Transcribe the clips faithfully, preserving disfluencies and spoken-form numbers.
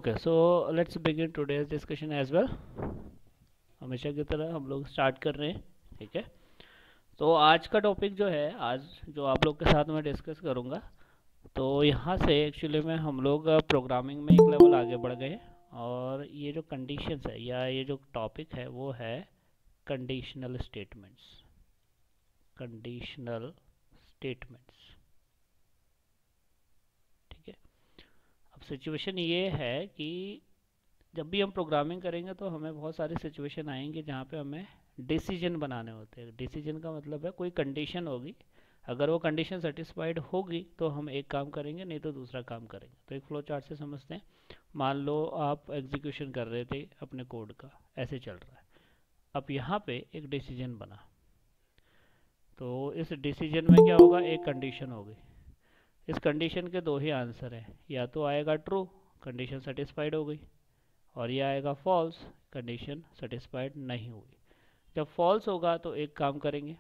Okay, so let's begin today's discussion as well. हमेशा की तरह हम लोग स्टार्ट कर रहे हैं, ठीक है। तो आज का टॉपिक जो है, आज जो आप लोग के साथ मैं डिस्कस करूँगा, तो यहाँ से एक्चुअली में हम लोग प्रोग्रामिंग में एक लेवल आगे बढ़ गए। और ये जो कंडीशंस है या ये जो टॉपिक है वो है कंडीशनल स्टेटमेंट्स। कंडीशनल स्टेटमेंट्स, ठीक है। अब सिचुएशन ये है कि जब भी हम प्रोग्रामिंग करेंगे तो हमें बहुत सारी सिचुएशन आएंगी जहाँ पे हमें डिसीजन बनाने होते हैं। डिसीजन का मतलब है कोई कंडीशन होगी, अगर वो कंडीशन सेटिस्फाइड होगी तो हम एक काम करेंगे, नहीं तो दूसरा काम करेंगे। तो एक फ्लो चार्ट से समझते हैं। मान लो आप एग्जीक्यूशन कर रहे थे अपने कोड का, ऐसे चल रहा है। अब यहाँ पे एक डिसीजन बना, तो इस डिसीजन में क्या होगा, एक कंडीशन होगी। इस कंडीशन के दो ही आंसर हैं, या तो आएगा ट्रू, कंडीशन सेटिस्फाइड हो गई, और ये आएगा फॉल्स, कंडीशन सेटिस्फाइड नहीं हुई। जब फॉल्स होगा तो एक काम करेंगे,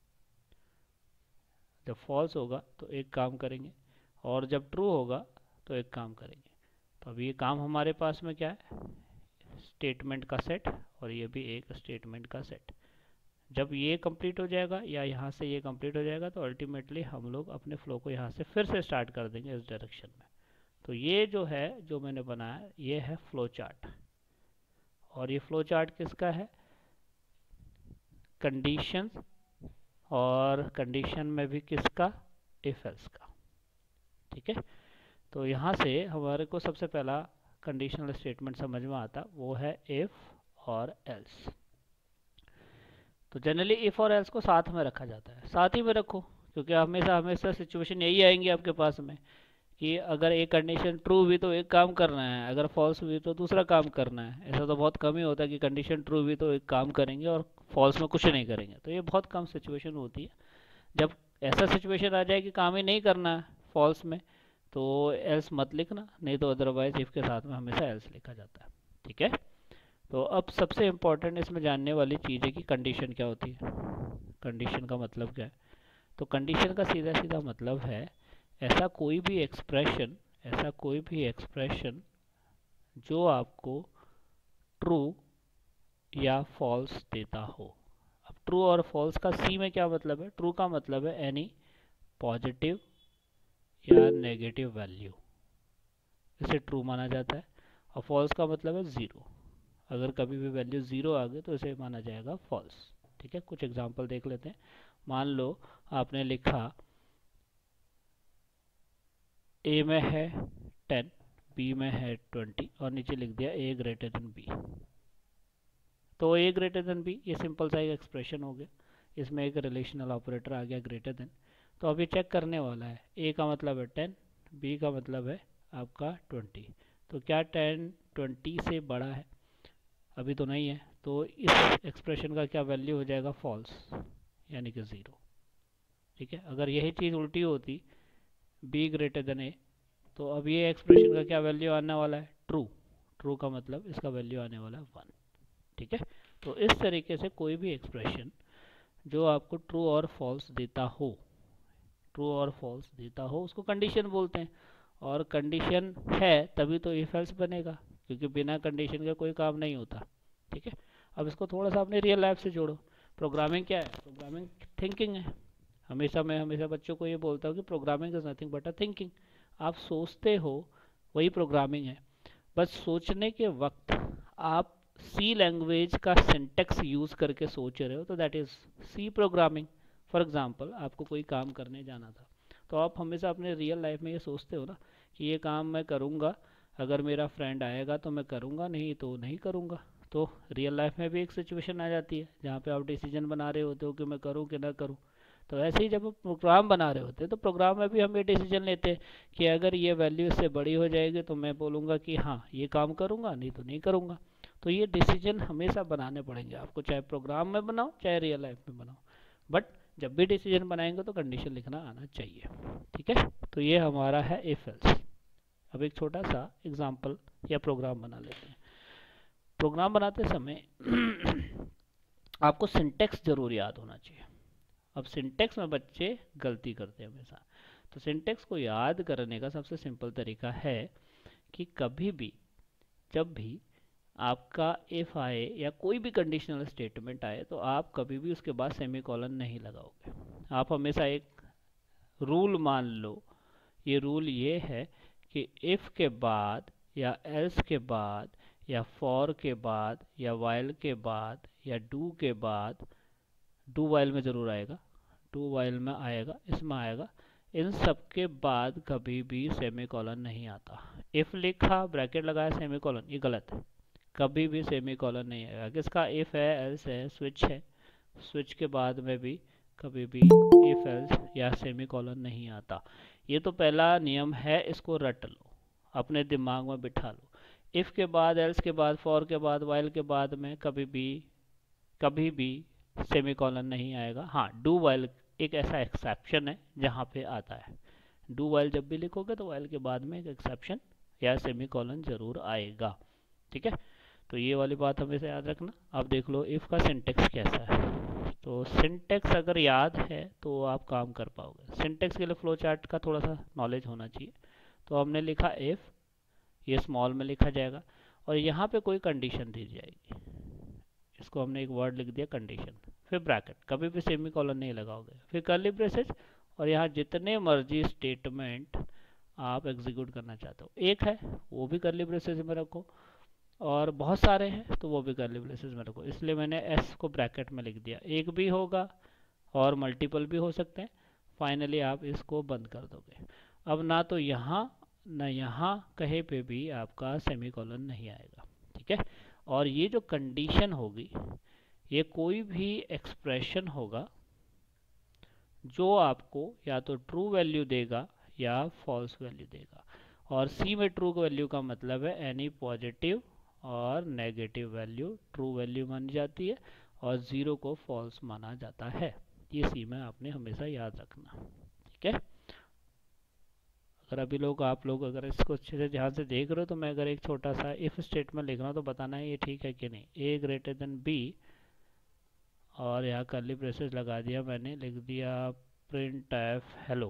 जब फॉल्स होगा तो एक काम करेंगे, और जब ट्रू होगा तो एक काम करेंगे। तो अब ये काम हमारे पास में क्या है, स्टेटमेंट का सेट, और ये भी एक स्टेटमेंट का सेट। जब ये कंप्लीट हो जाएगा या यहाँ से ये कंप्लीट हो जाएगा तो अल्टीमेटली हम लोग अपने फ्लो को यहाँ से फिर से स्टार्ट कर देंगे इस डायरेक्शन में। तो ये जो है, जो मैंने बनाया, ये है फ्लो चार्ट। और ये फ्लो चार्ट किसका है, कंडीशन, और कंडीशन में भी किसका, इफ एल्स का, ठीक है। तो यहाँ से हमारे को सबसे पहला कंडीशनल स्टेटमेंट समझ में आता, वो है इफ और एल्स। तो जनरली इफ और एल्स को साथ में रखा जाता है, साथ ही में रखो, क्योंकि हमेशा हमेशा सिचुएशन यही आएंगी आपके पास में कि अगर एक कंडीशन ट्रू हुई तो एक काम करना है, अगर फॉल्स हुई तो दूसरा काम करना है। ऐसा तो बहुत कम ही होता है कि कंडीशन ट्रू हुई तो एक काम करेंगे और फॉल्स में कुछ नहीं करेंगे। तो ये बहुत कम सिचुएशन होती है। जब ऐसा सिचुएशन आ जाए कि काम ही नहीं करना है फॉल्स में, तो एल्स मत लिखना, नहीं तो अदरवाइज इफ के साथ में हमेशा एल्स लिखा जाता है, ठीक है। तो अब सबसे इम्पोर्टेंट इसमें जानने वाली चीज़ है कि कंडीशन क्या होती है, कंडीशन का मतलब क्या है। तो कंडीशन का सीधा सीधा मतलब है ऐसा कोई भी एक्सप्रेशन, ऐसा कोई भी एक्सप्रेशन जो आपको ट्रू या फॉल्स देता हो। अब ट्रू और फॉल्स का सी में क्या मतलब है, ट्रू का मतलब है एनी पॉजिटिव या नेगेटिव वैल्यू, इसे ट्रू माना जाता है। और फॉल्स का मतलब है ज़ीरो, अगर कभी भी वैल्यू ज़ीरो आ गई तो इसे माना जाएगा फॉल्स, ठीक है। कुछ एग्जांपल देख लेते हैं। मान लो आपने लिखा ए में है टेन, बी में है ट्वेंटी, और नीचे लिख दिया ए ग्रेटर देन बी। तो ए ग्रेटर देन बी, ये सिंपल सा एक एक्सप्रेशन हो गया, इसमें एक रिलेशनल ऑपरेटर आ गया ग्रेटर देन। तो अब ये चेक करने वाला है, ए का मतलब है टेन, बी का मतलब है आपका ट्वेंटी। तो क्या टेन ट्वेंटी से बड़ा है, अभी तो नहीं है, तो इस एक्सप्रेशन का क्या वैल्यू हो जाएगा, फॉल्स, यानी कि ज़ीरो, ठीक है। अगर यही चीज़ उल्टी होती, बी ग्रेटर देन ए, तो अब ये एक्सप्रेशन का क्या वैल्यू आने वाला है, ट्रू। ट्रू का मतलब इसका वैल्यू आने वाला है वन, ठीक है। तो इस तरीके से कोई भी एक्सप्रेशन जो आपको ट्रू और फॉल्स देता हो, ट्रू और फॉल्स देता हो, उसको कंडीशन बोलते हैं। और कंडीशन है तभी तो इफ एल्स बनेगा, क्योंकि बिना कंडीशन का कोई काम नहीं होता, ठीक है। अब इसको थोड़ा सा अपने रियल लाइफ से जोड़ो। प्रोग्रामिंग क्या है, प्रोग्रामिंग थिंकिंग है। हमेशा मैं हमेशा बच्चों को ये बोलता हूँ कि programming is nothing but a thinking. आप सोचते हो वही प्रोग्रामिंग है। बस सोचने के वक्त आप सी लैंग्वेज का सिंटेक्स यूज़ करके सोच रहे हो, तो that is C programming. For example, आपको कोई काम करने जाना था, तो आप हमेशा अपने रियल लाइफ में ये सोचते हो ना कि ये काम मैं करूँगा, अगर मेरा फ्रेंड आएगा तो मैं करूँगा, नहीं तो नहीं करूँगा। तो रियल लाइफ में भी एक सिचुएशन आ जाती है जहाँ पे आप डिसीजन बना रहे होते हो कि मैं करूँ कि ना करूँ। तो ऐसे ही जब हम प्रोग्राम बना रहे होते हैं तो प्रोग्राम में भी हम ये डिसीजन लेते हैं कि अगर ये वैल्यू इससे बड़ी हो जाएगी तो मैं बोलूँगा कि हाँ ये काम करूँगा, नहीं तो नहीं करूँगा। तो ये डिसीजन हमेशा बनाने पड़ेंगे आपको, चाहे प्रोग्राम में बनाओ चाहे रियल लाइफ में बनाओ। बट जब भी डिसीजन बनाएंगे तो कंडीशन लिखना आना चाहिए, ठीक है। तो ये हमारा है इफ एल्स। अब एक छोटा सा एग्जांपल या प्रोग्राम बना लेते हैं। प्रोग्राम बनाते समय आपको सिंटेक्स जरूर याद होना चाहिए। अब सिंटेक्स में बच्चे गलती करते हैं हमेशा। तो सिंटेक्स को याद करने का सबसे सिंपल तरीका है कि कभी भी जब भी आपका इफ आए या कोई भी कंडीशनल स्टेटमेंट आए तो आप कभी भी उसके बाद सेमी कॉलन नहीं लगाओगे। आप हमेशा एक रूल मान लो, ये रूल ये है कि इफ के बाद या एल्स के बाद या फॉर के बाद या वाइल के बाद या डू के बाद, डू वाइल में ज़रूर आएगा, डू वाइल में आएगा, इसमें आएगा, इन सब के बाद कभी भी सेमी कॉलन नहीं आता। इफ लिखा ब्रैकेट लगाया सेमी कॉलन, ये गलत है, कभी भी सेमी कॉलन नहीं आएगा। किसका? इफ है, एल्स है, स्विच है, स्विच के बाद में भी कभी भी इफ एल्स या सेमी कॉलन नहीं आता। ये तो पहला नियम है, इसको रट लो, अपने दिमाग में बिठा लो। इफ के बाद, एल्स के बाद, फॉर के बाद, वाइल के बाद में कभी भी कभी भी सेमी कॉलन नहीं आएगा। हाँ, डू वाइल एक ऐसा एक्सेप्शन है जहाँ पे आता है। डू वाइल जब भी लिखोगे तो वाइल के बाद में एक एक्सेप्शन या सेमी कॉलन जरूर आएगा। ठीक है, तो ये वाली बात हमेशा याद रखना। अब देख लो इफ़ का सिंटेक्स कैसा है। तो सिंटेक्स अगर याद है तो आप काम कर पाओगे। सिंटेक्स के लिए फ्लो चार्ट का थोड़ा सा नॉलेज होना चाहिए। तो हमने लिखा इफ़, ये स्मॉल में लिखा जाएगा और यहाँ पे कोई कंडीशन दी जाएगी, इसको हमने एक वर्ड लिख दिया कंडीशन, फिर ब्रैकेट, कभी भी सेमी कॉलन नहीं लगाओगे, फिर कर्ली ब्रेसेस, और यहाँ जितने मर्जी स्टेटमेंट आप एग्जीक्यूट करना चाहते हो, एक है वो भी कर्ली ब्रेसेस में रखो और बहुत सारे हैं तो वो भी कर्ली ब्रेसेस में रखो। इसलिए मैंने एस को ब्रैकेट में लिख दिया। एक भी होगा और मल्टीपल भी हो सकते हैं। फाइनली आप इसको बंद कर दोगे। अब ना तो यहाँ ना यहाँ कहीं पे भी आपका सेमी कॉलन नहीं आएगा। ठीक है, और ये जो कंडीशन होगी ये कोई भी एक्सप्रेशन होगा जो आपको या तो ट्रू वैल्यू देगा या फॉल्स वैल्यू देगा। और सी में ट्रू वैल्यू का मतलब है एनी पॉजिटिव और नेगेटिव वैल्यू ट्रू वैल्यू मानी जाती है और ज़ीरो को फॉल्स माना जाता है। ये सी में आपने हमेशा याद रखना। ठीक है, अगर अभी लोग आप लोग अगर इसको अच्छे से ध्यान से देख रहे हो तो मैं अगर एक छोटा सा इफ स्टेटमेंट लिख रहा हूँ तो बताना है ये ठीक है कि नहीं। ए ग्रेटर देन बी और यहाँ कर्ली ब्रेसेस लगा दिया मैंने, लिख दिया प्रिंट एफ हेलो।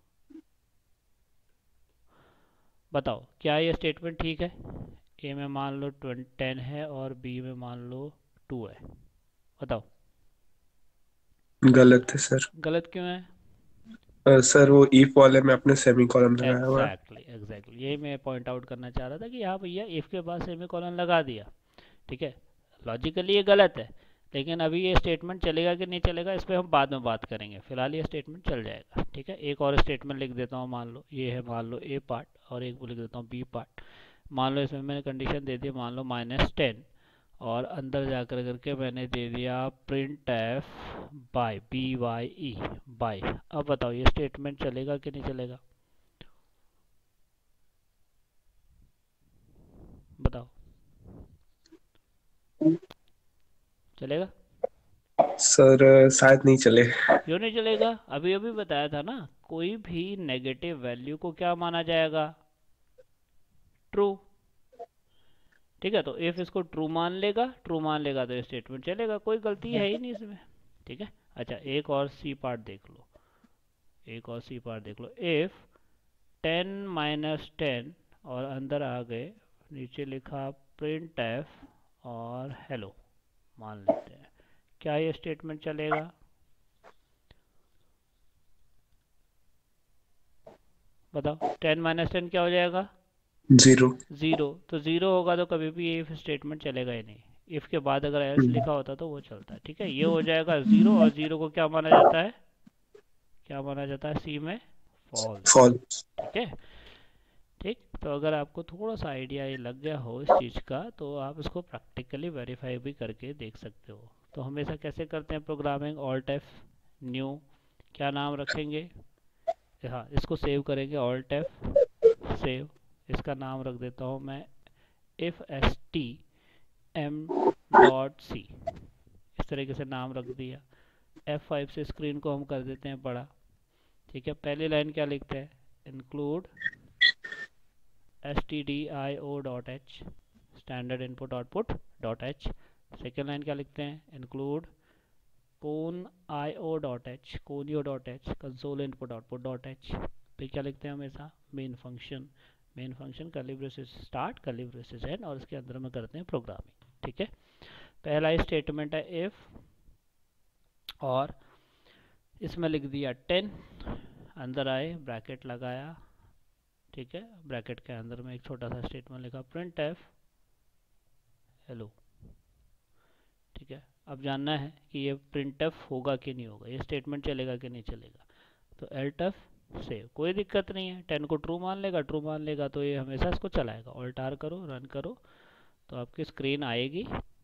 बताओ क्या ये स्टेटमेंट ठीक है? ए में मान लो टेन है और बी में मान लो टू है, बताओ। गलत है सर। गलत क्यों है? अ, सर वो ईफ वाले में आपने सेमी कॉलम लगाया हुआ है। एग्जैक्टली एग्जैक्टली यही मैं पॉइंट आउट करना चाह रहा था कि यहाँ भैया इफ के बाद सेमी कॉलन लगा दिया। ठीक है, लॉजिकली ये गलत है, लेकिन अभी ये स्टेटमेंट चलेगा कि नहीं चलेगा इस पर हम बाद में बात करेंगे। फिलहाल ये स्टेटमेंट चल जाएगा। ठीक है, एक और स्टेटमेंट लिख देता हूँ। मान लो ये है, मान लो ए पार्ट, और एक लिख देता हूँ बी पार्ट। मान लो इसमें मैंने कंडीशन दे दी, मान लो माइनस टेन, और अंदर जाकर करके मैंने दे दिया print f bye, B Y E bye. अब बताओ ये स्टेटमेंट चलेगा कि नहीं चलेगा? बताओ, चलेगा? सर अ, शायद नहीं चले। क्यों नहीं चलेगा? अभी अभी बताया था ना, कोई भी नेगेटिव वैल्यू को क्या माना जाएगा? ट्रू। ठीक है, तो इफ इसको ट्रू मान लेगा, ट्रू मान लेगा तो ये स्टेटमेंट चलेगा, कोई गलती है ही नहीं इसमें। ठीक है, अच्छा एक और सी पार्ट देख लो, एक और सी पार्ट देख लो। इफ टेन माइनस टेन और अंदर आ गए, नीचे लिखा प्रिंट एफ और हेलो मान लेते हैं, क्या ये स्टेटमेंट चलेगा? बताओ, टेन माइनस टेन क्या हो जाएगा? जीरो। ज़ीरो। तो ज़ीरो होगा तो कभी भी इफ स्टेटमेंट चलेगा ही नहीं। इफ़ के बाद अगर एल्स लिखा होता तो वो चलता है। ठीक है, ये हो जाएगा ज़ीरो, और ज़ीरो को क्या माना जाता है? क्या माना जाता है सी में? फॉल्स। फॉल। ठीक है, ठीक। तो अगर आपको थोड़ा सा आइडिया ये लग गया हो इस चीज़ का तो आप इसको प्रैक्टिकली वेरीफाई भी करके देख सकते हो। तो हमेशा कैसे करते हैं प्रोग्रामिंग? ऑल्ट एफ न्यू, क्या नाम रखेंगे? हाँ, इसको सेव करेंगे, ऑल्ट एफ सेव, इसका नाम रख देता हूँ मैं if S T M dot C, इस तरीके से नाम रख दिया। एफ फाइव से स्क्रीन को हम कर देते हैं बड़ा। ठीक है, पहली लाइन क्या लिखते हैं? Include S T D I O dot H, standard input output dot H. Second line क्या लिखते हैं? Include con I O dot H, conio dot H, console input output dot H. फिर क्या लिखते हैं हमेशा? Main function main function curly braces start curly braces end और इसके अंदर में करते हैं प्रोग्रामिंग। ठीक है, पहला स्टेटमेंट है इफ, और इसमें लिख दिया टेन, अंदर आए ब्रैकेट लगाया। ठीक है, ब्रैकेट के अंदर में एक छोटा सा स्टेटमेंट लिखा प्रिंट एफ हेलो। ठीक है, अब जानना है कि ये प्रिंट एफ होगा कि नहीं होगा, ये स्टेटमेंट चलेगा कि नहीं चलेगा। तो एल्ट एफ सेव, कोई दिक्कत नहीं है, टेन को ट्रू मान लेगा, ट्रू मान लेगा तो ये हमेशा इसको चलाएगा। ऑल्ट आर करो, रन करो, तो आपकी स्क्रीन आएगी,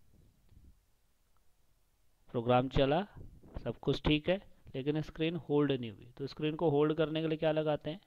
प्रोग्राम चला, सब कुछ ठीक है, लेकिन स्क्रीन होल्ड नहीं हुई। तो स्क्रीन को होल्ड करने के लिए क्या लगाते हैं,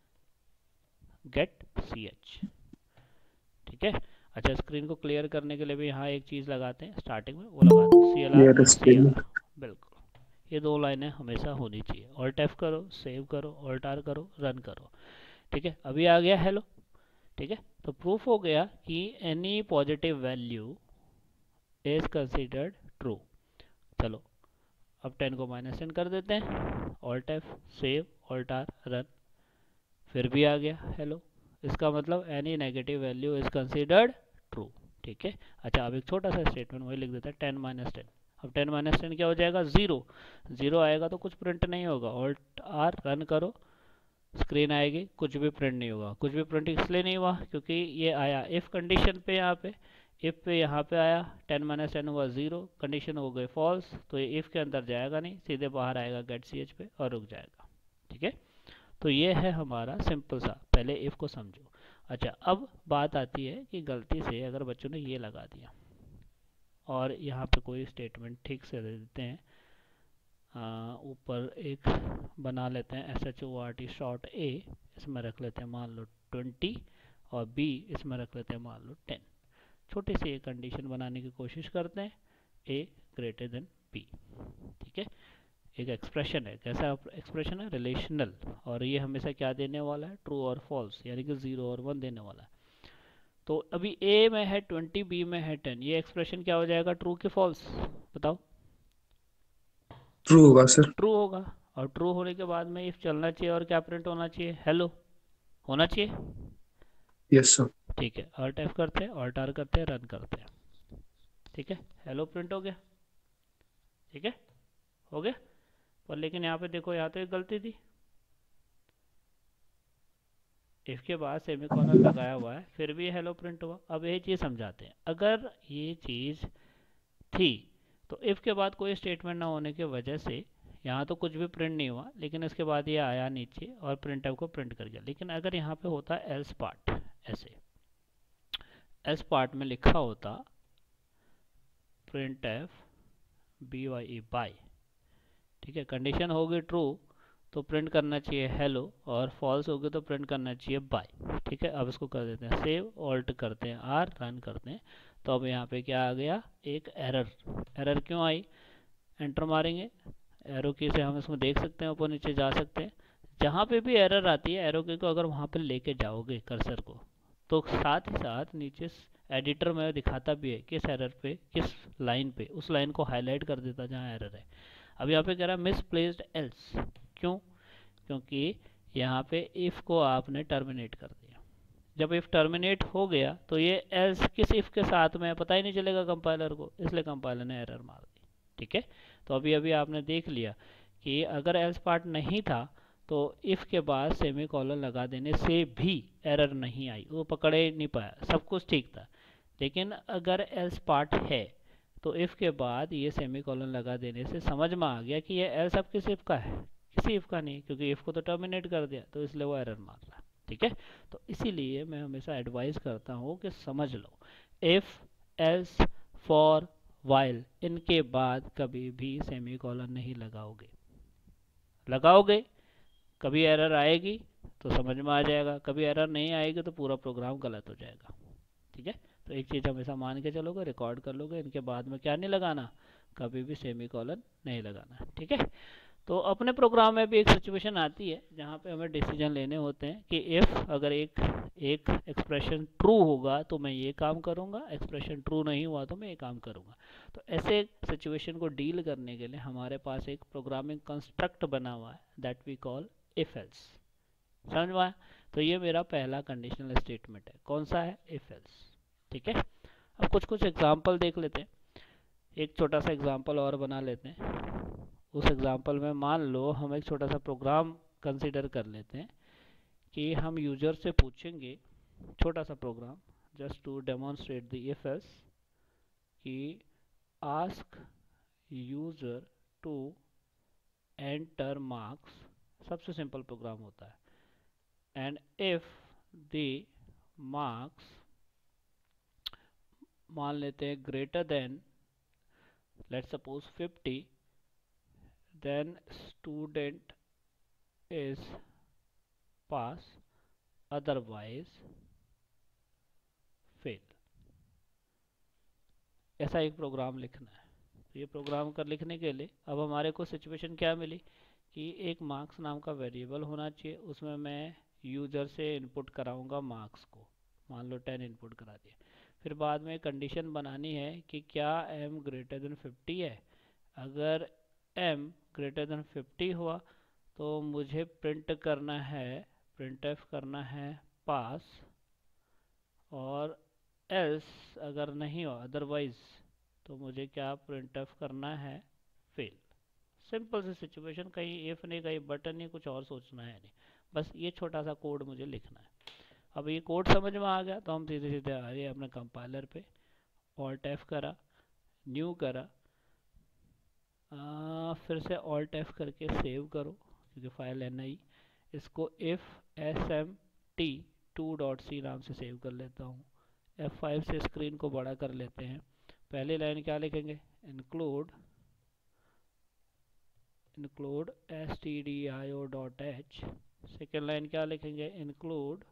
गेट सी एच। ठीक है, अच्छा स्क्रीन को क्लियर करने के लिए भी यहाँ एक चीज़ लगाते हैं स्टार्टिंग में, वो लगा दो C L R C L R. बिल्कुल, ये दो लाइनें हमेशा होनी चाहिए। ऑल्ट एफ करो, सेव करो, ऑल्ट आर करो, रन करो। ठीक है, अभी आ गया हेलो। ठीक है, तो प्रूफ हो गया कि any positive value is considered true. चलो अब टेन को माइनस टेन कर देते हैं, alt F save alt R run, फिर भी आ गया हेलो। इसका मतलब any negative value is considered true. ठीक है, अच्छा अब एक छोटा सा स्टेटमेंट वही लिख देता है टेन माइनस टेन। अब टेन माइनस टेन क्या हो जाएगा, ज़ीरो। ज़ीरो आएगा तो कुछ प्रिंट नहीं होगा। ऑल्ट आर रन करो, स्क्रीन आएगी, कुछ भी प्रिंट नहीं होगा। कुछ भी प्रिंट इसलिए नहीं हुआ क्योंकि ये आया इफ़ कंडीशन पे, यहाँ पे इफ़ पे यहाँ पे आया, टेन माइनस टेन हुआ ज़ीरो, कंडीशन हो गई फॉल्स, तो ये इफ़ के अंदर जाएगा नहीं, सीधे बाहर आएगा गेट सी एच पे और रुक जाएगा। ठीक है, तो ये है हमारा सिंपल सा, पहले इफ़ को समझो। अच्छा अब बात आती है कि गलती से अगर बच्चों ने ये लगा दिया और यहाँ पे कोई स्टेटमेंट ठीक से दे देते हैं, ऊपर एक बना लेते हैं S H O R T short A, इसमें रख लेते हैं मान लो ट्वेंटी, और बी इसमें रख लेते हैं मान लो टेन। छोटी सी एक कंडीशन बनाने की कोशिश करते हैं, ए ग्रेटर देन बी। ठीक है, एक एक्सप्रेशन है, कैसा एक्सप्रेशन है, रिलेशनल, और ये हमेशा क्या देने वाला है, ट्रू और फॉल्स, यानी कि जीरो और वन देने वाला है। तो अभी ए में है ट्वेंटी, बी में है टेन, ये एक्सप्रेशन क्या हो जाएगा, ट्रू कि फॉल्स, बताओ। ट्रू होगा सर। ट्रू होगा, और ट्रू होने के बाद में इफ चलना चाहिए और क्या प्रिंट होना चाहिए, हेलो होना चाहिए। Yes sir. ठीक है, ऑल्ट एफ करते हैं, ऑल्ट आर करते हैं, रन करते हैं। ठीक है, हेलो प्रिंट हो गया। ठीक है, हो गया, पर लेकिन यहाँ पे देखो, यहाँ तो एक गलती थी, इफ के बाद सेमीकोलन लगाया हुआ है, फिर भी हेलो प्रिंट हुआ। अब ये चीज़ समझाते हैं, अगर ये चीज़ थी तो इफ के बाद कोई स्टेटमेंट ना होने की वजह से यहाँ तो कुछ भी प्रिंट नहीं हुआ, लेकिन इसके बाद ये आया नीचे और प्रिंट एफ को प्रिंट कर गया। लेकिन अगर यहाँ पे होता एल्स पार्ट, ऐसे एल्स पार्ट में लिखा होता print f B Y E bye, ठीक है, कंडीशन होगी ट्रू तो प्रिंट करना चाहिए हेलो, और फॉल्स होगी तो प्रिंट करना चाहिए बाय। ठीक है, अब इसको कर देते हैं सेव, ऑल्ट करते हैं आर, रन करते हैं। तो अब यहाँ पे क्या आ गया, एक एरर। एरर क्यों आई, एंटर मारेंगे, एरो की से हम इसमें देख सकते हैं, ऊपर नीचे जा सकते हैं। जहाँ पे भी एरर आती है, एरो की को अगर वहाँ पे लेके जाओगे कर्सर को, तो साथ ही साथ नीचे एडिटर में दिखाता भी है किस एरर पे, किस लाइन पे, उस लाइन को हाईलाइट कर देता जहाँ एरर है। अब यहाँ पे कह रहा है मिसप्लेस्ड एल्स, क्यों, क्योंकि यहाँ पे इफ़ को आपने टर्मिनेट कर दिया। जब इफ़ टर्मिनेट हो गया तो ये एल्स किस इफ़ के साथ में पता ही नहीं चलेगा कंपाइलर को, इसलिए कंपाइलर ने एरर मार दी। ठीक है, तो अभी अभी आपने देख लिया कि अगर एल्स पार्ट नहीं था तो इफ़ के बाद सेमी कॉलन लगा देने से भी एरर नहीं आई, वो पकड़े नहीं पाया, सब कुछ ठीक था। लेकिन अगर एल्स पार्ट है तो इफ़ के बाद ये सेमी कॉलन लगा देने से समझ में आ गया कि ये एल्स अब किस इफ़ का है, किसी इफ़ का नहीं, क्योंकि इफ़ को तो टर्मिनेट कर दिया, तो इसलिए वो एरर मार रहा है। ठीक है, तो इसीलिए मैं हमेशा एडवाइस करता हूँ कि समझ लो, इफ़ एल्स फॉर वाइल, इनके बाद कभी भी सेमी कॉलन नहीं लगाओगे। लगाओगे कभी एरर आएगी तो समझ में आ जाएगा, कभी एरर नहीं आएगी तो पूरा प्रोग्राम गलत हो जाएगा। ठीक है, तो एक चीज़ हमेशा मान के चलोगे, रिकॉर्ड कर लोगे, इनके बाद में क्या नहीं लगाना, कभी भी सेमी कॉलन नहीं लगाना। ठीक है, तो अपने प्रोग्राम में भी एक सिचुएशन आती है जहाँ पे हमें डिसीजन लेने होते हैं कि इफ़ अगर एक एक एक्सप्रेशन ट्रू होगा तो मैं ये काम करूँगा, एक्सप्रेशन ट्रू नहीं हुआ तो मैं ये काम करूँगा। तो ऐसे सिचुएशन को डील करने के लिए हमारे पास एक प्रोग्रामिंग कंस्ट्रक्ट बना हुआ है, that we call if else. समझ में आया, तो ये मेरा पहला कंडीशनल स्टेटमेंट है, कौन सा है, इफ एल्स। ठीक है, अब कुछ कुछ एग्जाम्पल देख लेते हैं। एक छोटा सा एग्जाम्पल और बना लेते हैं। उस एग्जाम्पल में मान लो हम एक छोटा सा प्रोग्राम कंसिडर कर लेते हैं कि हम यूजर से पूछेंगे, छोटा सा program just to demonstrate the if else, कि ask user to enter marks, सबसे सिंपल प्रोग्राम होता है, एंड इफ द मार्क्स मान लेते हैं greater than let's suppose fifty, then student is pass, otherwise fail। ऐसा एक प्रोग्राम लिखना है। तो ये प्रोग्राम कर लिखने के लिए अब हमारे को सिचुएशन क्या मिली कि एक मार्क्स नाम का वेरिएबल होना चाहिए, उसमें मैं यूजर से इनपुट कराऊंगा मार्क्स को, मान लो टेन इनपुट करा दिए। फिर बाद में कंडीशन बनानी है कि क्या m ग्रेटर देन फिफ्टी है। अगर m ग्रेटर देन फिफ्टी हुआ तो मुझे प्रिंट करना है, प्रिंट एफ करना है पास, और एल्स अगर नहीं हो अदरवाइज तो मुझे क्या प्रिंट एफ करना है, फेल। सिंपल सी सिचुएशन, कहीं इफ नहीं कहीं बटन नहीं, कुछ और सोचना है नहीं, बस ये छोटा सा कोड मुझे लिखना है। अब ये कोड समझ में आ गया तो हम सीधे सीधे आ गए अपने कंपाइलर पे, ऑल्ट एफ करा, न्यू करा, आ, फिर से ऑल्ट एफ करके सेव करो क्योंकि फाइल एन आई, इसको if S M T two dot C नाम से सेव कर लेता हूँ। एफ फाइव से स्क्रीन को बड़ा कर लेते हैं। पहली लाइन क्या लिखेंगे, include include S T D I O dot H. Second line क्या लिखेंगे, इंक्लूड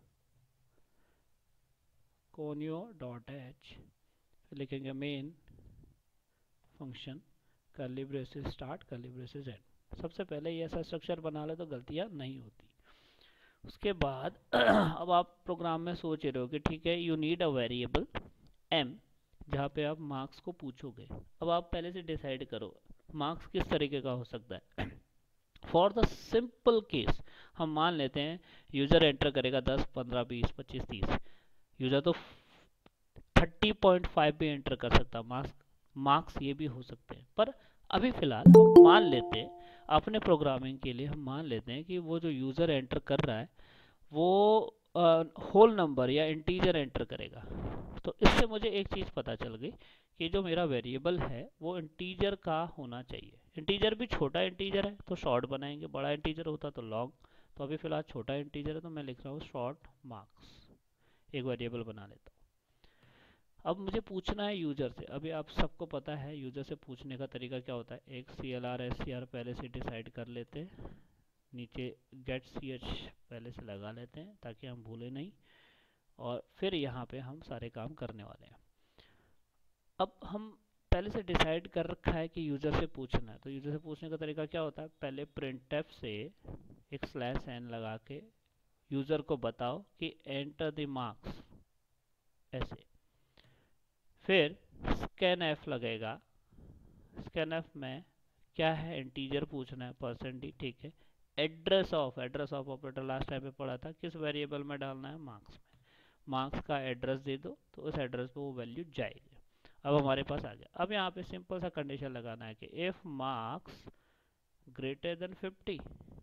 conio डॉट एच। लिखेंगे main function curly braces start curly braces end. सबसे पहले ये ऐसा स्ट्रक्चर बना ले तो गलतियाँ नहीं होती। उसके बाद अब आप प्रोग्राम में सोच रहे हो कि ठीक है you need a variable m जहाँ पे आप मार्क्स को पूछोगे। अब आप पहले से डिसाइड करो मार्क्स किस तरीके का हो सकता है। फॉर द सिंपल केस हम मान लेते हैं यूज़र एंटर करेगा दस, पंद्रह, बीस, पच्चीस, तीस। यूज़र तो थर्टी पॉइंट फाइव भी एंटर कर सकता, मार्क्स मार्क्स ये भी हो सकते हैं। पर अभी फ़िलहाल हम मान लेते हैं अपने प्रोग्रामिंग के लिए, हम मान लेते हैं कि वो जो यूज़र एंटर कर रहा है वो होल नंबर या इंटीजर एंटर करेगा। तो इससे मुझे एक चीज़ पता चल गई कि जो मेरा वेरिएबल है वो इंटीजर का होना चाहिए। इंटीजर भी छोटा इंटीजर है तो शॉर्ट बनाएंगे, बड़ा इंटीजर होता तो लॉन्ग। तो अभी फ़िलहाल छोटा इंटीजर है तो मैं लिख रहा हूँ शॉर्ट मार्क्स, एक वेरिएबल बना लेता हूँ। अब मुझे पूछना है यूज़र से। अभी आप सबको पता है यूज़र से पूछने का तरीका क्या होता है, एक C L R S C R पहले से डिसाइड कर लेते हैं, नीचे गेट सी एच पहले से लगा लेते हैं ताकि हम भूलें नहीं, और फिर यहाँ पे हम सारे काम करने वाले हैं। अब हम पहले से डिसाइड कर रखा है कि यूज़र से पूछना है, तो यूज़र से पूछने का तरीका क्या होता है, पहले प्रिंटफ से एक स्लैश एन लगा के यूज़र को बताओ कि एंटर द मार्क्स, ऐसे। फिर स्कैन एफ लगेगा, स्कैन एफ में क्या है, इंटीजर पूछना है, परसेंट डी, ठीक है। Address of, address of operator last time पे पढ़ा था, किस वेरिएबल में डालना है, मार्क्स में। मार्क्स का एड्रेस दे दो तो उस एड्रेस पे वो वैल्यू जाएगी। अब हमारे पास आ गया। अब यहाँ पे सिंपल सा कंडीशन लगाना है कि if marks greater than fifty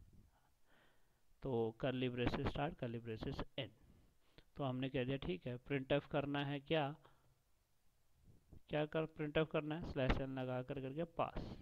तो curly braces start curly braces end. तो हमने कह दिया ठीक है, प्रिंट एफ करना है, क्या क्या कर प्रिंट एफ करना है, स्लैश एन लगा कर करके पास,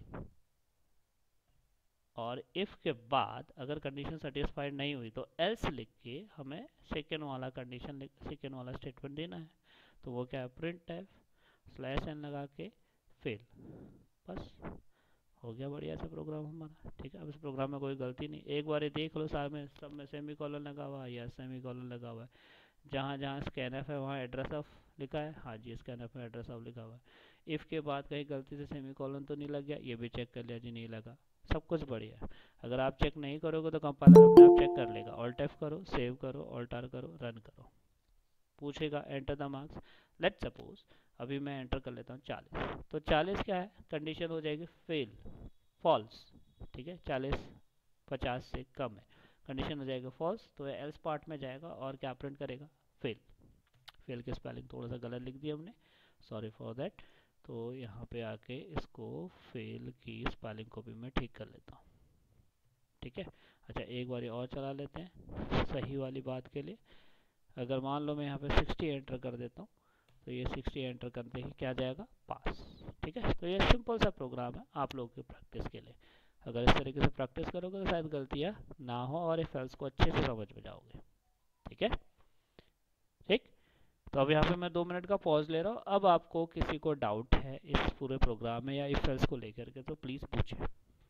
और इफ के बाद अगर कंडीशन सेटिस्फाइड नहीं हुई तो एल्स लिख के हमें सेकेंड वाला कंडीशन सेकेंड वाला स्टेटमेंट देना है। तो वो क्या है, प्रिंट एफ स्लैश एन लगा के फेल। बस हो गया बढ़िया से प्रोग्राम हमारा। ठीक है, अब इस प्रोग्राम में कोई गलती नहीं। एक बार ये देख लो साथ में सब में सेमी कॉलन लगा हुआ है या सेमी कॉलन लगा हुआ है, जहाँ जहाँ स्कैन एफ है वहाँ एड्रेस ऑफ लिखा है, हाँ जी स्कैन एफ में एड्रेस ऑफ लिखा हुआ है। इफ़ के बाद कहीं गलती से सेमी कॉलन तो नहीं लग गया, ये भी चेक कर लिया जी नहीं लगा, सब कुछ बढ़िया है। अगर आप चेक नहीं करोगे तो कंपाइलर अपने आप चेक कर लेगा। ऑल्ट एफ करो, सेव करो, ऑल्ट आर करो, रन करो, पूछेगा enter the marks. Let suppose अभी मैं एंटर कर लेता हूँ चालीस, तो चालीस क्या है, कंडीशन हो जाएगी फेल, फॉल्स। ठीक है, चालीस पचास से कम है, कंडीशन हो जाएगा फॉल्स, तो एल्स पार्ट में जाएगा और क्या प्रिंट करेगा, फेल। फेल की स्पेलिंग थोड़ा सा गलत लिख दिया हमने, सॉरी फॉर दैट। तो यहाँ पे आके इसको फेल की स्पेलिंग को भी मैं ठीक कर लेता हूँ, ठीक है। अच्छा एक बारी और चला लेते हैं सही वाली बात के लिए। अगर मान लो मैं यहाँ पे सिक्सटी एंटर कर देता हूँ, तो ये सिक्सटी एंटर करते ही क्या जाएगा, पास, ठीक है। तो ये सिंपल सा प्रोग्राम है आप लोगों की प्रैक्टिस के लिए। अगर इस तरीके से प्रैक्टिस करोगे तो शायद गलतियाँ ना हो और इफ एल्स को अच्छे से समझ में जाओगे, ठीक है। ठीक, तो अब यहाँ पे मैं दो मिनट का पॉज ले रहा हूँ। अब आपको किसी को डाउट है इस पूरे प्रोग्राम में या इफ एल्स को लेकर के तो प्लीज़ पूछें,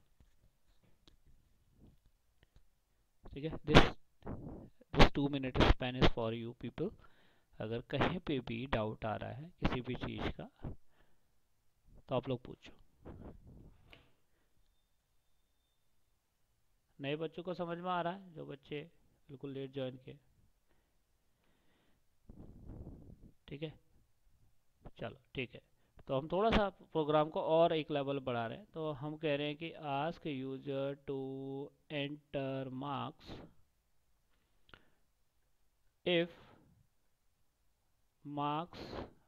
ठीक है। This this two minute span is for you people. अगर कहीं पे भी डाउट आ रहा है किसी भी चीज़ का तो आप लोग पूछो। नए बच्चों को समझ में आ रहा है, जो बच्चे बिल्कुल लेट ज्वाइन किए, ठीक है। चलो ठीक है, तो हम थोड़ा सा प्रोग्राम को और एक लेवल बढ़ा रहे हैं। तो हम कह रहे हैं कि ask user to enter marks if marks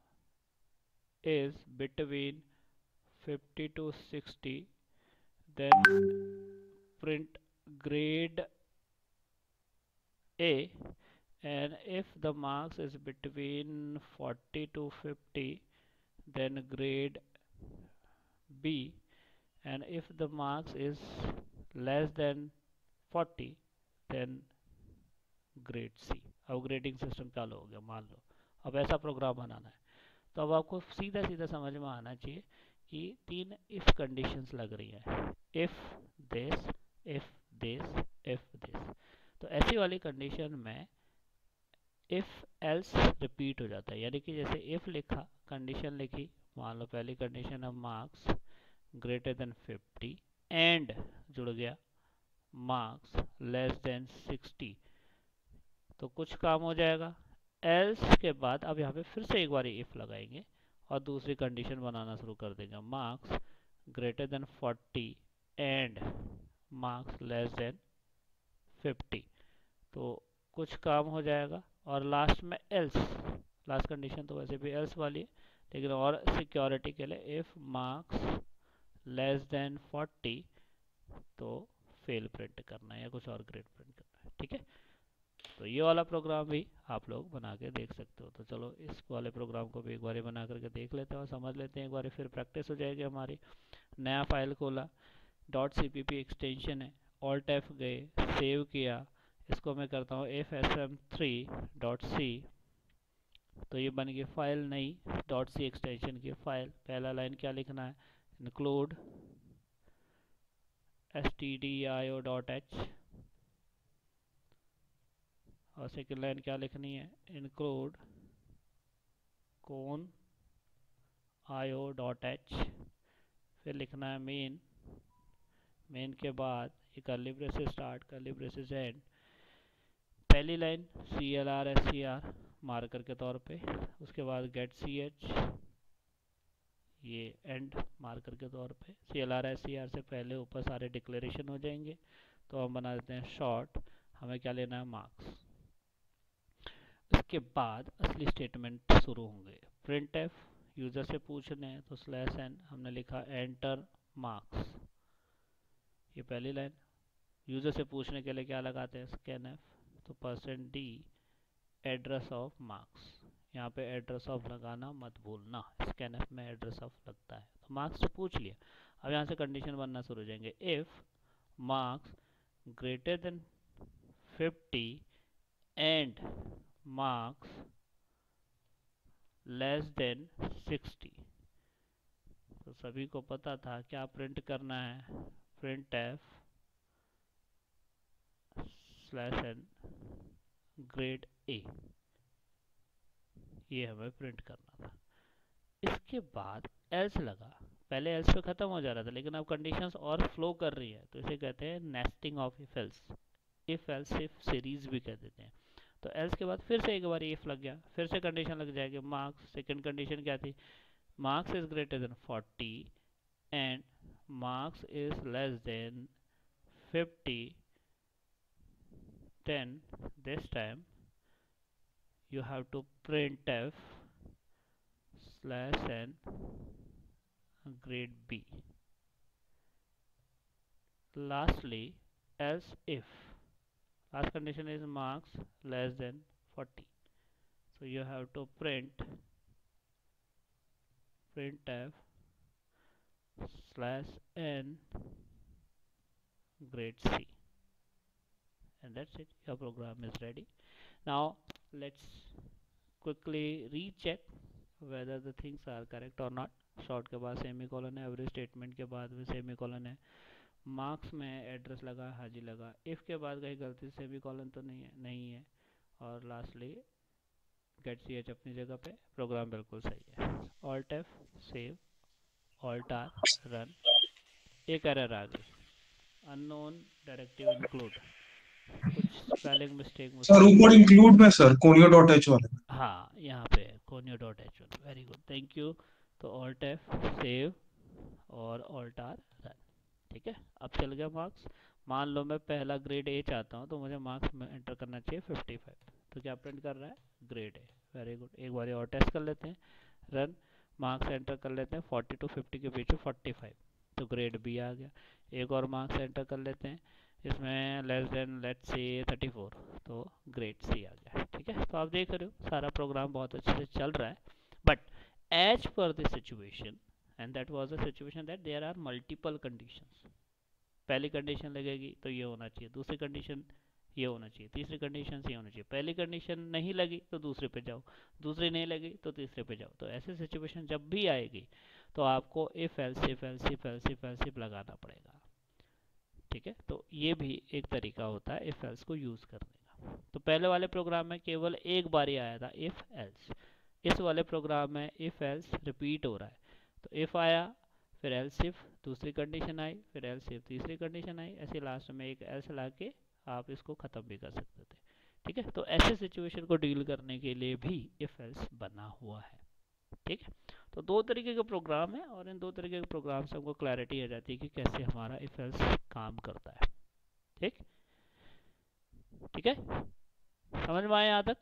is between fifty to sixty, then print grade A, and if the marks is between forty to fifty, then grade B, and if the marks is less than forty, then grade C। अब grading system चालू हो गया मान लो। अब ऐसा programme बनाना है, तो अब आपको सीधा सीधा समझ में आना चाहिए कि तीन इफ कंडीशंस लग रही हैं, if this, if this, if this. तो ऐसी वाली कंडीशन में इफ एल्स रिपीट हो जाता है, यानी कि जैसे इफ लिखा, कंडीशन लिखी, मान लो पहली कंडीशन है marks greater than fifty and जुड़ गया मार्क्स लेस देन सिक्सटी, तो कुछ काम हो जाएगा। एल्स के बाद अब यहाँ पे फिर से एक बार इफ लगाएंगे और दूसरी कंडीशन बनाना शुरू कर देंगे, marks greater than forty and marks less than fifty, तो कुछ काम हो जाएगा। और लास्ट में एल्स, लास्ट कंडीशन तो वैसे भी एल्स वाली है, लेकिन और सिक्योरिटी के लिए if marks less than forty, तो फेल प्रिंट करना है या कुछ और ग्रेड प्रिंट करना है, ठीक है। तो ये वाला प्रोग्राम भी आप लोग बना के देख सकते हो। तो चलो इस वाले प्रोग्राम को भी एक बार बना करके देख लेते हैं और समझ लेते हैं एक बार, फिर प्रैक्टिस हो जाएगी हमारी। नया फाइल खोला, dot C P P extension है, ऑल्ट एफ गए, सेव किया, इसको मैं करता हूँ F S M three dot C, तो ये बन गई फाइल नई डॉट सी एक्सटेंशन की फाइल। पहला लाइन क्या लिखना है, include S T D I O dot H, और सेकेंड लाइन क्या लिखनी है, इंक्लूड कौन आई ओ डॉट एच। फिर लिखना है मेन, मेन के बाद ये curly braces start, curly braces end, पहली line C L R S C R marker के तौर पे, उसके बाद गेट सी एच, ये एंड मार्कर के तौर पे। C L R S C R से पहले ऊपर सारे डिक्लेरेशन हो जाएंगे, तो हम बना देते हैं शॉर्ट, हमें क्या लेना है, मार्क्स। इसके बाद असली स्टेटमेंट शुरू होंगे, प्रिंट एफ यूज़र से पूछने हैं तो स्लैश एन, हमने लिखा एंटर मार्क्स, ये पहली लाइन। यूज़र से पूछने के लिए क्या लगाते हैं, स्कैन एफ, तो percent D address of marks, यहाँ पे एड्रेस ऑफ लगाना मत भूलना, स्कैन एफ में एड्रेस ऑफ लगता है। तो मार्क्स से पूछ लिया, अब यहाँ से कंडीशन बनना शुरू हो जाएंगे, if marks greater than fifty and marks less than sixty, तो सभी को पता था क्या प्रिंट करना है, print f slash N grade A, ये हमें प्रिंट करना था। इसके बाद एल्स लगा, पहले एल्स पे ख़त्म हो जा रहा था लेकिन अब कंडीशंस और फ्लो कर रही है, तो इसे कहते हैं nesting of if else, if else if series भी कह देते हैं। तो एल्स के बाद फिर से एक बार इफ लग गया, फिर से कंडीशन लग जाएगी, मार्क्स, सेकंड कंडीशन क्या थी, marks is greater than forty and marks is less than fifty, then this time you have to printf slash n grade B. Lastly, else if last condition is marks less than forty, so you have to print printf slash n grade C, and that's it. Your program is ready. Now let's quickly recheck whether the things are correct or not. Short के बाद semicolon है, every statement के बाद में semicolon है, marks में address लगा, हाजी लगा, इफ़ के बाद कहीं गलती सेमी कॉलन तो नहीं है, नहीं है, और लास्टली गेट सी एच अपनी जगह पे, प्रोग्राम बिल्कुल सही है. Alt F save, alt R run. एक एरर आ गई, अननोन डायरेक्टिव इंक्लूड, कुछ स्पेलिंग मिस्टेक सर ऊपर इंक्लूड में सर कोनियो डॉट एच वाले में. हाँ यहाँ पे conio dot H one. Very good, thank you. तो ऑल्ट एफ सेव और ऑल्ट आर रन. ठीक है, अब चल गया मार्क्स. मान लो मैं पहला ग्रेड ए चाहता हूँ तो मुझे मार्क्स में एंटर करना चाहिए फिफ्टी फाइव, तो क्या प्रिंट कर रहा है? Grade A. Very good. एक बार और टेस्ट कर लेते हैं, रन. मार्क्स एंटर कर लेते हैं फोर्टी टू फिफ्टी के बीच में फोर्टी फाइव, तो ग्रेड बी आ गया. एक और मार्क्स एंटर कर लेते हैं, इसमें less than let's say thirty four, तो ग्रेड सी आ गया. ठीक है, तो आप देख रहे हो सारा प्रोग्राम बहुत अच्छे से चल रहा है. But as per the situation, and that was the situation that there are multiple conditions. पहली कंडीशन लगेगी तो ये होना चाहिए, दूसरी कंडीशन ये होना चाहिए, तीसरी कंडीशन ये होना चाहिए. पहली कंडीशन नहीं लगी तो दूसरे पे जाओ, दूसरी नहीं लगी तो तीसरे पे जाओ. तो ऐसी सिचुएशन जब भी आएगी तो आपको if else if else if else if else if लगाना पड़ेगा. ठीक है, तो ये भी एक तरीका होता है इफ एल्स को यूज़ करने का. तो पहले वाले प्रोग्राम में केवल एक बार ही आया था इफ एल्स. इस वाले प्रोग्राम में इफ एल्स रिपीट हो रहा है. तो इफ आया, फिर एल्स इफ, दूसरी कंडीशन आई, फिर एल्स इफ, तीसरी कंडीशन आई, ऐसे लास्ट में एक एल्स ला के आप इसको ख़त्म भी कर सकते थे. ठीक है, तो ऐसे सिचुएशन को डील करने के लिए भी इफ एल्स बना हुआ है. ठीक है, तो दो तरीके के प्रोग्राम है, और इन दो तरीके के प्रोग्राम से हमको क्लैरिटी आ जाती है कि कैसे हमारा इफ एल्स काम करता है. ठीक ठीक है, समझ में आया यहाँ तक?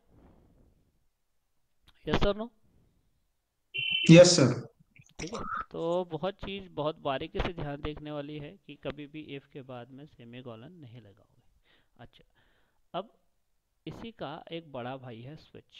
Yes sir no? Yes sir. ठीक है, तो बहुत चीज़ बहुत बारीकी से ध्यान देखने वाली है कि कभी भी इफ के बाद में सेमी कॉलन नहीं लगाओगे. अच्छा, अब इसी का एक बड़ा भाई है स्विच.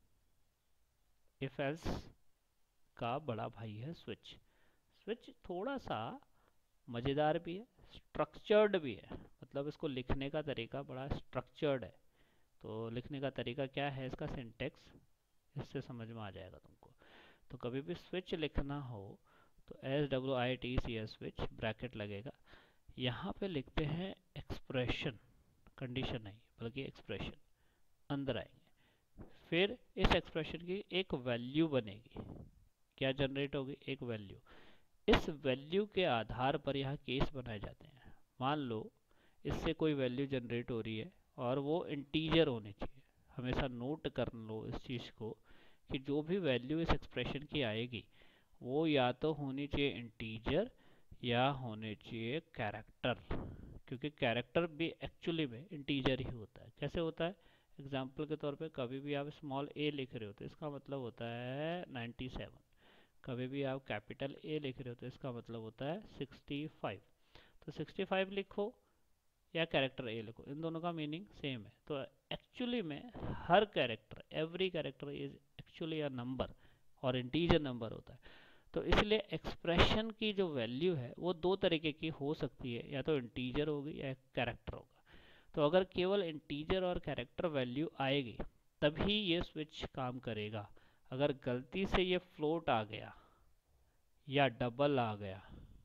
इफ एल्स का बड़ा भाई है स्विच. स्विच थोड़ा सा मज़ेदार भी है, स्ट्रक्चर्ड भी है. मतलब इसको लिखने का तरीका बड़ा स्ट्रक्चर्ड है. तो लिखने का तरीका क्या है, इसका सिंटेक्स, इससे समझ में आ जाएगा तुमको. तो कभी भी स्विच लिखना हो तो S W I T C S switch, bracket लगेगा. यहाँ पे लिखते हैं एक्सप्रेशन, कंडीशन नहीं बल्कि एक्सप्रेशन, अंदर आएंगे. फिर इस एक्सप्रेशन की एक वैल्यू बनेगी. क्या जनरेट होगी? एक वैल्यू. इस वैल्यू के आधार पर यहाँ केस बनाए जाते हैं. मान लो इससे कोई वैल्यू जनरेट हो रही है और वो इंटीजर होनी चाहिए. हमेशा नोट कर लो इस चीज़ को कि जो भी वैल्यू इस एक्सप्रेशन की आएगी वो या तो होनी चाहिए इंटीजर या होने चाहिए कैरेक्टर, क्योंकि कैरेक्टर भी एक्चुअली में इंटीजर ही होता है. कैसे होता है? एग्जाम्पल के तौर पे कभी भी आप स्मॉल ए लिख रहे हो तो इसका मतलब होता है नाइन्टी सेवन. कभी भी आप कैपिटल ए लिख रहे हो तो इसका मतलब होता है सिक्सटी फाइव. तो सिक्सटी फाइव लिखो या कैरेक्टर ए लिखो, इन दोनों का मीनिंग सेम है. तो एक्चुअली में हर character, every character is actually a number, और इंटीजर नंबर होता है. तो इसलिए एक्सप्रेशन की जो वैल्यू है वो दो तरीके की हो सकती है, या तो इंटीजर होगी या कैरेक्टर होगा. तो अगर केवल इंटीजर और कैरेक्टर वैल्यू आएगी तभी ये स्विच काम करेगा. अगर गलती से ये फ्लोट आ गया या डबल आ गया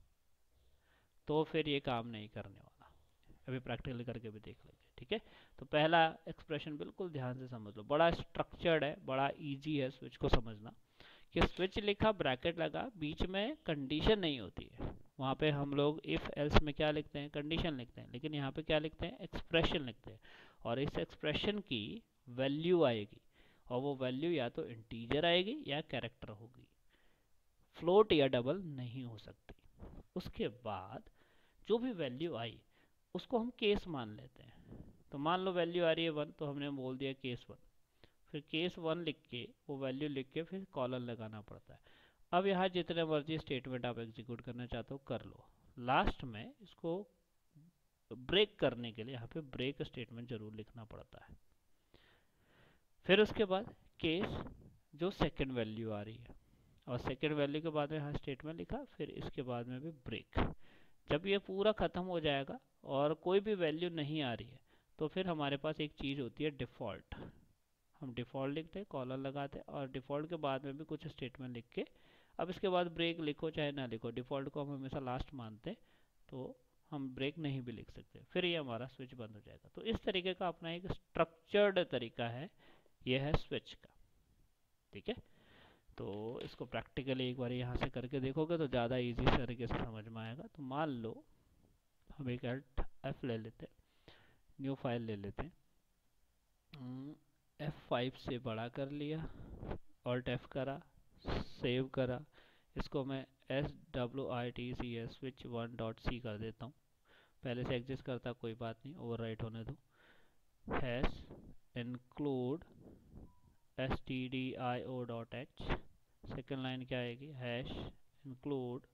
तो फिर ये काम नहीं करने वाला. अभी प्रैक्टिकली करके भी देख लेंगे. ठीक है, तो पहला एक्सप्रेशन बिल्कुल ध्यान से समझ लो, बड़ा स्ट्रक्चर्ड है, बड़ा इजी है स्विच को समझना. कि स्विच लिखा, ब्रैकेट लगा, बीच में कंडीशन नहीं होती है. वहाँ पे हम लोग इफ एल्स में क्या लिखते हैं? कंडीशन लिखते हैं. लेकिन यहाँ पे क्या लिखते हैं? एक्सप्रेशन लिखते हैं. और इस एक्सप्रेशन की वैल्यू आएगी, और वो वैल्यू या तो इंटीजर आएगी या कैरेक्टर होगी. फ्लोट या डबल नहीं हो सकती. उसके बाद जो भी वैल्यू आई उसको हम केस मान लेते हैं. तो मान लो वैल्यू आ रही है वन, तो हमने बोल दिया केस वन, फिर केस वन लिख के वो वैल्यू लिख के फिर कॉलन लगाना पड़ता है। अब यहाँ जितने मर्जी स्टेटमेंट आप एग्जीक्यूट करना चाहते हो कर लो, लास्ट में इसको ब्रेक करने के लिए यहाँ पे ब्रेक स्टेटमेंट जरूर लिखना पड़ता है। फिर उसके बाद केस जो सेकंड वैल्यू आ रही है, और सेकंड वैल्यू के बाद में यहाँ स्टेटमेंट लिखा, फिर इसके बाद में भी ब्रेक। जब ये पूरा ख़त्म हो जाएगा और कोई भी वैल्यू नहीं आ रही है, तो फिर हमारे पास एक चीज़ होती है डिफ़ॉल्ट। हम डिफ़ॉल्ट लिखते हैं, कॉलन लगाते हैं, और डिफ़ॉल्ट के बाद में भी कुछ स्टेटमेंट लिख के, अब इसके बाद ब्रेक लिखो चाहे ना लिखो, डिफ़ॉल्ट को हम हमेशा लास्ट मानते हैं, तो हम ब्रेक नहीं भी लिख सकते, फिर ये हमारा स्विच बंद हो जाएगा। तो इस तरीके का अपना एक स्ट्रक्चर्ड तरीका है, ये है स्विच का। ठीक है, तो इसको प्रैक्टिकली एक बार यहाँ से करके देखोगे तो ज़्यादा इजी तरीके से समझ में आएगा। तो मान लो हम एक एल्ट एफ ले लेते हैं, न्यू फाइल ले लेते हैं, एफ फाइव से बड़ा कर लिया, ऑल्ट एफ करा, सेव करा, इसको मैं S W I T C S switch one dot C कर देता हूँ, पहले से एग्जिस्ट करता कोई बात नहीं, ओवर राइट होने दो। Hash include S T D I O dot H, second line क्या आएगी, hash include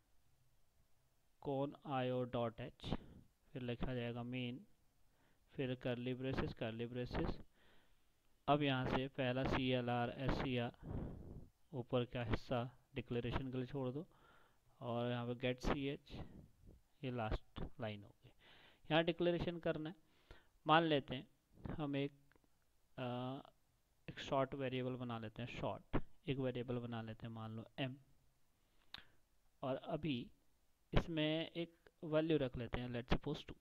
con I O dot H, फिर लिखा जाएगा मेन, फिर करली ब्रेसेस करली ब्रेसेस। अब यहाँ से पहला C L R S C R ऊपर का हिस्सा डिक्लेरेशन के लिए छोड़ दो, और यहाँ पे गेट सी एच, ये लास्ट लाइन हो गई। यहाँ डिक्लेरेशन करना है, मान लेते हैं हम एक आ, एक शॉर्ट वेरिएबल बना लेते हैं, शॉर्ट एक वेरिएबल बना लेते हैं, मान लो m, और अभी इसमें एक वैल्यू रख लेते हैं, लेट्स सपोज टू।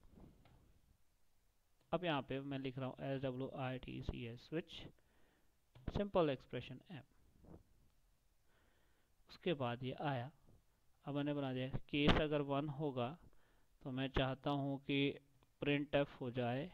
अब यहाँ पे मैं लिख रहा हूँ S W I T C S switch simple expression m, उसके बाद ये आया। अब मैंने बना दिया केस अगर वन होगा तो मैं चाहता हूँ कि प्रिंट एफ हो जाए,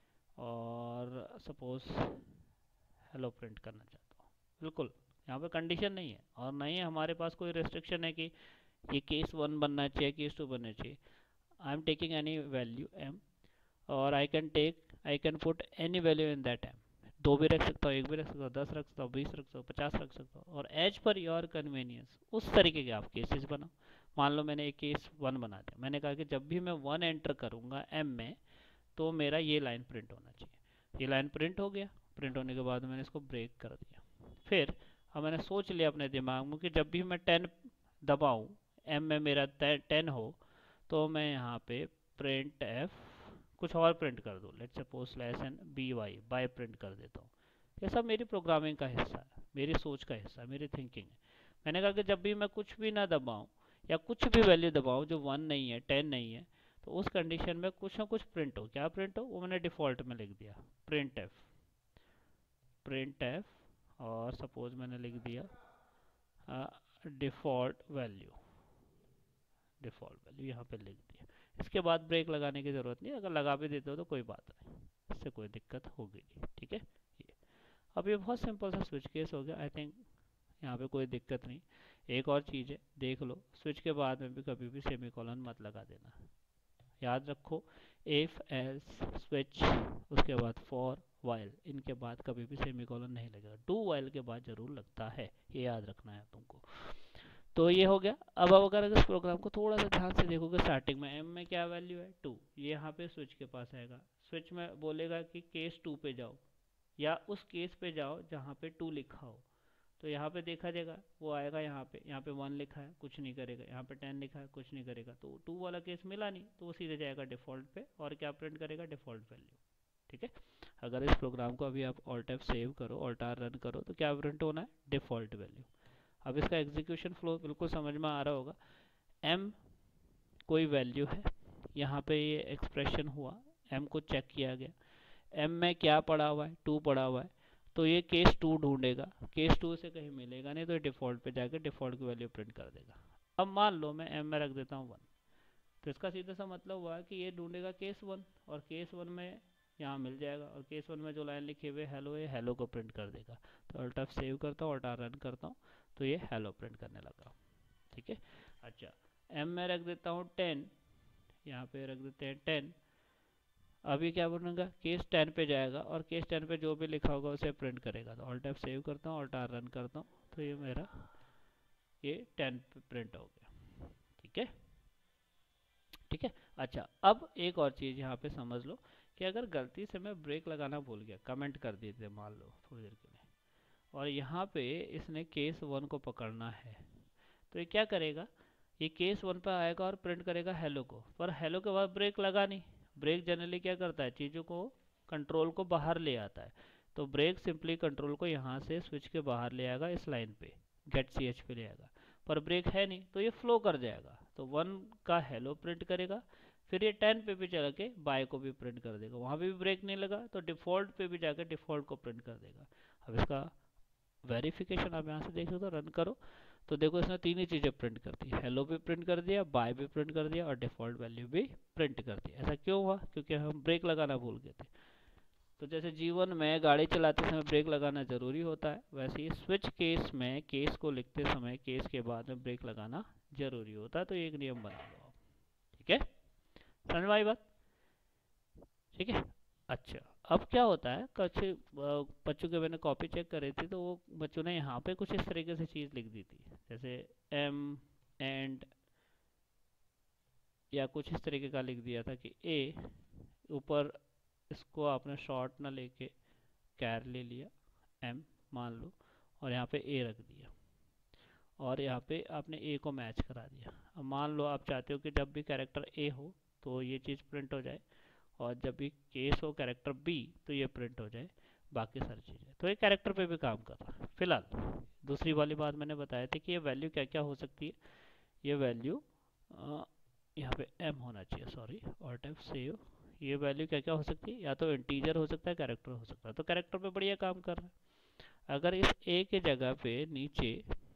और सपोज हेलो प्रिंट करना चाहता हूँ। बिल्कुल यहाँ पे कंडीशन नहीं है, और नहीं है हमारे पास कोई रेस्ट्रिक्शन है कि ये केस वन बनना चाहिए, केस टू बनना चाहिए। I am taking any value M, और I can take I can put any value in that M, दो भी रख सकता हूँ, एक भी रख सकता हूँ, दस रख सकता हूँ, बीस रख सकता हूँ, पचास रख सकता हूँ, और एज पर योर कन्वीनियंस उस तरीके के आप केसेस बनाओ। मान लो मैंने एक केस वन बना दिया, मैंने कहा कि जब भी मैं वन एंटर करूँगा एम में तो मेरा ये लाइन प्रिंट होना चाहिए। ये लाइन प्रिंट हो गया, प्रिंट होने के बाद मैंने इसको ब्रेक कर दिया। फिर अब मैंने सोच लिया अपने दिमाग में कि जब भी मैं टेन दबाऊँ, एम में मेरा टेन हो, तो मैं यहाँ पे प्रिंट एफ कुछ और प्रिंट कर दूँ, let's suppose slash N B Y, bye print कर देता हूँ। ये सब मेरी प्रोग्रामिंग का हिस्सा है, मेरी सोच का हिस्सा है, मेरी थिंकिंग है। मैंने कहा कि जब भी मैं कुछ भी ना दबाऊँ या कुछ भी वैल्यू दबाऊँ जो वन नहीं है, टेन नहीं है, तो उस कंडीशन में कुछ ना कुछ प्रिंट हो। क्या प्रिंट हो, वो मैंने डिफ़ॉल्ट में लिख दिया, प्रिंट एफ, प्रिंट एफ, और सपोज मैंने लिख दिया डिफ़ॉल्ट वैल्यू, डिफ़ॉल्ट वैल्यू यहाँ पे लिख दिया। इसके बाद ब्रेक लगाने की ज़रूरत नहीं, अगर लगा भी देते हो तो कोई बात नहीं, इससे कोई दिक्कत होगी नहीं। ठीक है, ये अब ये बहुत सिंपल सा स्विच केस हो गया। आई थिंक यहाँ पे कोई दिक्कत नहीं। एक और चीज़ है, देख लो, स्विच के बाद में भी कभी भी सेमीकोलन मत लगा देना, याद रखो। इफ एल्स स्विच, उसके बाद फॉर वाइल, इनके बाद कभी भी सेमीकोलन नहीं लगेगा, डू वाइल के बाद जरूर लगता है, ये याद रखना है तुमको। तो ये हो गया। अब अब अगर इस प्रोग्राम को थोड़ा सा ध्यान से देखोगे, स्टार्टिंग में एम में क्या वैल्यू है, टू, ये यहाँ पे स्विच के पास आएगा, स्विच में बोलेगा कि केस टू पे जाओ, या उस केस पे जाओ जहाँ पे टू लिखा हो, तो यहाँ पे देखा जाएगा, वो आएगा यहाँ पे, यहाँ पे वन लिखा है कुछ नहीं करेगा, यहाँ पे टेन लिखा है कुछ नहीं करेगा, तो टू वाला केस मिला नहीं, तो वो सीधे जाएगा डिफ़ॉल्ट पे, और क्या प्रिंट करेगा, डिफ़ॉल्ट वैल्यू। ठीक है, अगर इस प्रोग्राम को अभी आप ऑल्ट एफ सेव करो, ऑल्ट आर रन करो, तो क्या प्रिंट होना है, डिफ़ॉल्ट वैल्यू। अब इसका एग्जीक्यूशन फ्लो बिल्कुल समझ में आ रहा होगा। एम कोई वैल्यू है, यहाँ पे ये एक्सप्रेशन हुआ, एम को चेक किया गया, एम में क्या पड़ा हुआ है, टू पड़ा हुआ है, तो ये केस टू ढूंढेगा, केस टू से कहीं मिलेगा नहीं, तो डिफ़ॉल्ट पे जाकर डिफ़ॉल्ट की वैल्यू प्रिंट कर देगा। अब मान लो मैं एम में रख देता हूँ वन, तो इसका सीधा सा मतलब हुआ कि ये ढूंढेगा केस वन, और केस वन में यहाँ मिल जाएगा, और केस वन में जो लाइन लिखी हुई है हेलो, ये हेलो को प्रिंट कर देगा। तो अल्ट एफ सेव करता हूँ, अल्ट आर रन करता हूँ, तो ये हेलो प्रिंट करने लगा। ठीक है, अच्छा, एम में रख देता हूँ टेन, यहाँ पे रख देते हैं टेन, अभी क्या बनेगा, केस टेन पे जाएगा और केस टेन पे जो भी लिखा होगा उसे प्रिंट करेगा। तो ऑल्ट एफ सेव करता हूँ, ऑल्ट आर रन करता हूँ, तो ये मेरा ये टेन पे प्रिंट हो गया। ठीक है, ठीक है। अच्छा, अब एक और चीज़ यहाँ पे समझ लो कि अगर गलती से मैं ब्रेक लगाना भूल गया, कमेंट कर देते मान लो थोड़ी देर के लिए, और यहाँ पे इसने केस वन को पकड़ना है, तो ये क्या करेगा, ये केस वन पे आएगा और प्रिंट करेगा हेलो को, पर हेलो के बाद ब्रेक लगा नहीं। ब्रेक जनरली क्या करता है, चीज़ों को, कंट्रोल को बाहर ले आता है। तो ब्रेक सिंपली कंट्रोल को यहाँ से स्विच के बाहर ले आएगा, इस लाइन पे गेट सी एच पे ले आएगा, पर ब्रेक है नहीं तो ये फ्लो कर जाएगा। तो वन का हेलो प्रिंट करेगा, फिर ये टेन पे भी चला के बाय को भी प्रिंट कर देगा, वहाँ पे भी ब्रेक नहीं लगा तो डिफ़ॉल्ट पे भी जाकर डिफ़ॉल्ट को प्रिंट कर देगा। अब इसका वेरिफिकेशन आप यहाँ से देख सकते हो, रन करो तो देखो इसने तीन ही चीज़ें प्रिंट कर दी, हेलो भी प्रिंट कर दिया, बाय भी प्रिंट कर दिया और डिफ़ॉल्ट वैल्यू भी प्रिंट कर दी। ऐसा क्यों हुआ, क्योंकि हम ब्रेक लगाना भूल गए थे। तो जैसे जीवन में गाड़ी चलाते समय ब्रेक लगाना ज़रूरी होता है, वैसे ही स्विच केस में केस को लिखते समय केस के बाद में ब्रेक लगाना ज़रूरी होता है। तो एक नियम बना लो आप, ठीक है, समझ में आई बात, ठीक है। अच्छा, अब क्या होता है, कुछ बच्चों के मैंने कॉपी चेक कर रही थी तो वो बच्चों ने यहाँ पे कुछ इस तरीके से चीज़ लिख दी थी, जैसे एम एंड या कुछ इस तरीके का लिख दिया था कि ए, ऊपर इसको आपने शॉर्ट ना लेके कैर ले लिया, एम मान लो, और यहाँ पे ए रख दिया, और यहाँ पे आपने ए को मैच करा दिया। अब मान लो आप चाहते हो कि जब भी कैरेक्टर ए हो तो ये चीज़ प्रिंट हो जाए, और जब भी केस हो कैरेक्टर बी तो ये प्रिंट हो जाए, बाकी सारी चीज़ें। तो ये कैरेक्टर पे भी काम कर रहा है फिलहाल। दूसरी वाली बात मैंने बताया थी कि ये वैल्यू क्या क्या हो सकती है, ये वैल्यू यहाँ पे एम होना चाहिए, सॉरी, और टाइप सेव, ये वैल्यू क्या क्या हो सकती है, या तो इंटीजर हो सकता है, कैरेक्टर हो सकता है। तो कैरेक्टर पे बढ़िया काम कर रहा है। अगर इस ए के जगह पे नीचे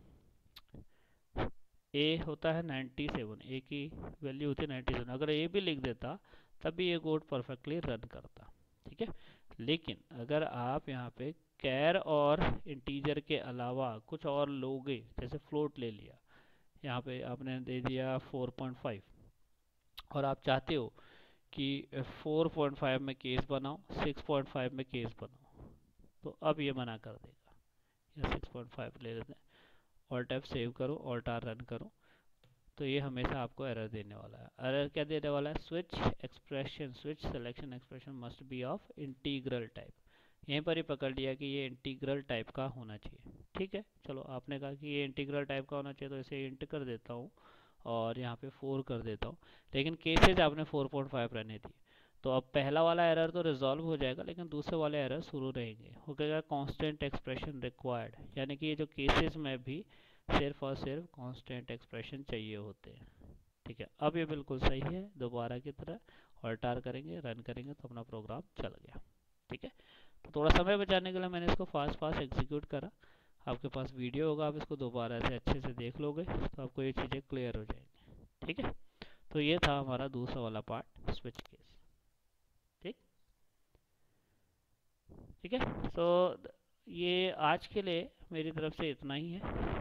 ए होता है नाइन्टी सेवन, ए की वैल्यू होती है नाइन्टी सेवन, अगर ए भी लिख देता तब भी ये कोड परफेक्टली रन करता, ठीक है। लेकिन अगर आप यहाँ पे कैर और इंटीजर के अलावा कुछ और लोगे, जैसे फ्लोट ले लिया, यहाँ पे आपने दे दिया फोर पॉइंट फाइव, और आप चाहते हो कि फोर पॉइंट फाइव में केस बनाओ, सिक्स पॉइंट फाइव में केस बनाओ, तो अब ये मना कर देगा। या सिक्स पॉइंट फाइव ले लेते हैं, ऑल्ट एफ सेव करो, ऑल्ट आर रन करो, तो ये हमेशा आपको एरर देने वाला है। एरर क्या देने वाला है, switch expression, switch selection expression must be of integral type. यहीं पर ही पकड़ लिया कि ये इंटीग्रल टाइप का होना चाहिए, ठीक है। चलो, आपने कहा कि ये इंटीग्रल टाइप का होना चाहिए, तो इसे इंट कर देता हूँ और यहाँ पे फोर कर देता हूँ, लेकिन केसेज आपने फोर पॉइंट फाइव रहने दिए। तो अब पहला वाला एरर तो रिजॉल्व हो जाएगा, लेकिन दूसरे वाले एरर शुरू रहेंगे। हो गया कांस्टेंट एक्सप्रेशन रिक्वायर्ड, यानी कि ये जो केसेस में भी सिर्फ और सिर्फ कांस्टेंट एक्सप्रेशन चाहिए होते हैं, ठीक है। अब ये बिल्कुल सही है, दोबारा की तरह ऑल्टार करेंगे, रन करेंगे तो अपना प्रोग्राम चल गया, ठीक है। तो थोड़ा समय बचाने के लिए मैंने इसको फास्ट फास्ट एग्जीक्यूट करा। आपके पास वीडियो होगा, आप इसको दोबारा से अच्छे से देख लोगे तो आपको ये चीज़ें क्लियर हो जाएंगी, ठीक है। तो ये था हमारा दूसरा वाला पार्ट, स्विच केस, ठीक ठीक है। तो ये आज के लिए मेरी तरफ से इतना ही है।